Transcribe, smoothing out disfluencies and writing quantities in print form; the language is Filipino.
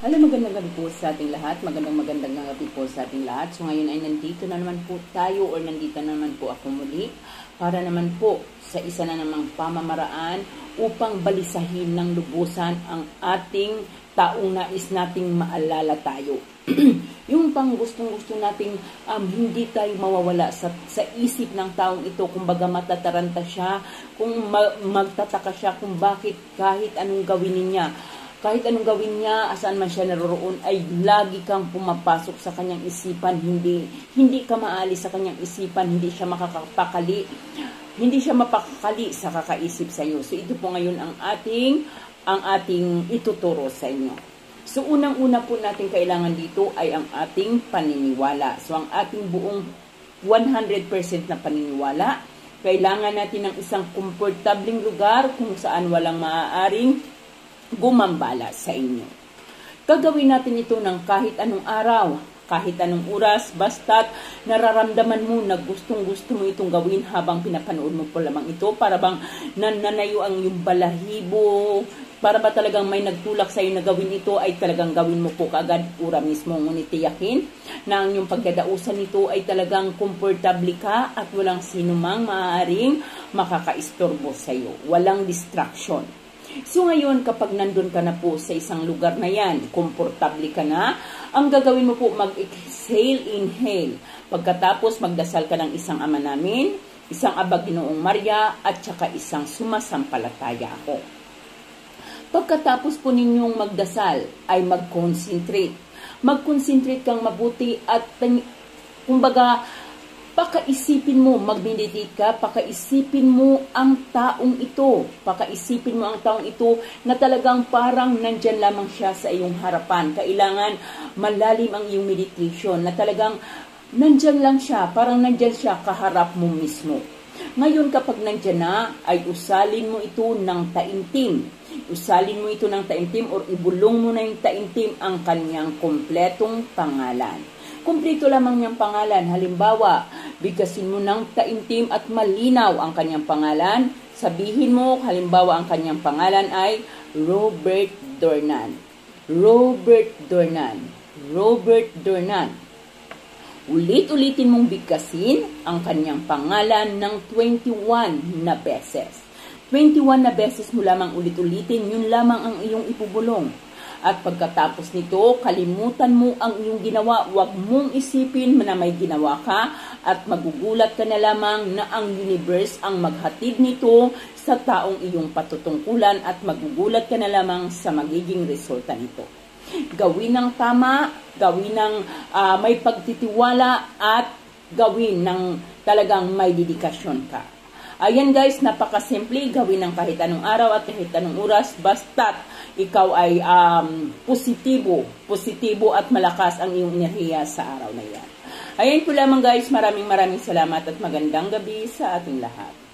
Hello, magandang gabi po sa ating lahat. Magandang gabi po sa ating lahat. So ngayon ay nandito na naman po tayo or nandito na naman po ako muli para naman po sa isa na namang pamamaraan upang balisahin ng lubusan ang ating taong nais nating maalala tayo. Yung pang gustong-gusto nating hindi tayo mawawala sa isip ng taong ito, kumbaga matataranta siya, kung magtataka siya kung bakit kahit anong gawin niya. Kahit anong gawin niya, asaan man siya naroroon, ay lagi kang pumapasok sa kanyang isipan, hindi ka maalis sa kanyang isipan, hindi siya mapakakali sa kakaisip sa iyo. So ito po ngayon ang ating ituturo sa inyo. So unang-una po natin kailangan dito ay ang ating paniniwala. So ang ating buong 100% na paniniwala, kailangan natin ng isang komportabling lugar kung saan walang maaaring gumambala sa inyo. Gagawin natin ito ng kahit anong araw, kahit anong oras, basta't nararamdaman mo na gustong-gusto mo itong gawin habang pinapanood mo po lamang ito, para bang nananayo ang iyong balahibo, para ba talagang may nagtulak sa iyo na gawin ito, ay talagang gawin mo po kaagad ura mismo. Ngunit tiyakin na ang iyong pagdadausan nito ay talagang komportable ka at walang sinumang maaaring makakaistorbo sa iyo. Walang distraction. So ngayon, kapag nandun ka na po sa isang lugar na yan, komportable ka na, ang gagawin mo po, mag-exhale, inhale. Pagkatapos, magdasal ka ng isang Ama Namin, isang Aba Ginoong Maria, at saka isang Sumasampalataya Ako. Pagkatapos po ninyong magdasal, ay mag-concentrate. Mag-concentrate kang mabuti at, kumbaga, pakaisipin mo, mag-meditate ka, pakaisipin mo ang taong ito. Pakaisipin mo ang taong ito na talagang parang nandyan lamang siya sa iyong harapan. Kailangan malalim ang iyong meditation na talagang nandyan lang siya, parang nandyan siya kaharap mo mismo. Ngayon kapag nandyan na, ay usalin mo ito ng taimtim. Usalin mo ito ng taimtim or ibulong mo na yung taimtim ang kanyang kompletong pangalan. Kumpleto lamang niyang pangalan. Halimbawa, bigkasin mo ng taimtim at malinaw ang kanyang pangalan. Sabihin mo, halimbawa, ang kanyang pangalan ay Robert Dornan. Robert Dornan. Robert Dornan. Ulit-ulitin mong bigkasin ang kanyang pangalan ng 21 na beses. 21 na beses mo lamang ulit-ulitin, yun lamang ang iyong ipubulong. At pagkatapos nito, kalimutan mo ang iyong ginawa. Huwag mong isipin na may ginawa ka at magugulat ka na lamang na ang universe ang maghatid nito sa taong iyong patutungkulan at magugulat ka na lamang sa magiging resulta nito. Gawin ng tama, gawin ng may pagtitiwala at gawin ng talagang may dedikasyon ka. Ayan guys, napakasimple, gawin ng kahit anong araw at kahit anong oras, basta't ikaw ay positibo at malakas ang iyong enerhiya sa araw na yan. Ayan po lamang guys, maraming salamat at magandang gabi sa ating lahat.